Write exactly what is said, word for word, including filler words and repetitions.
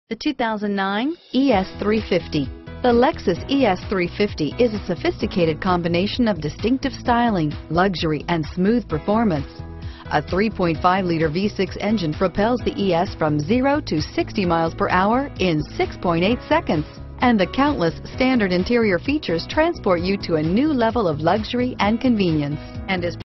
The two thousand nine E S three fifty. The Lexus E S three fifty is a sophisticated combination of distinctive styling, luxury, and smooth performance. A three point five liter V six engine propels the E S from zero to sixty miles per hour in six point eight seconds. And the countless standard interior features transport you to a new level of luxury and convenience, and is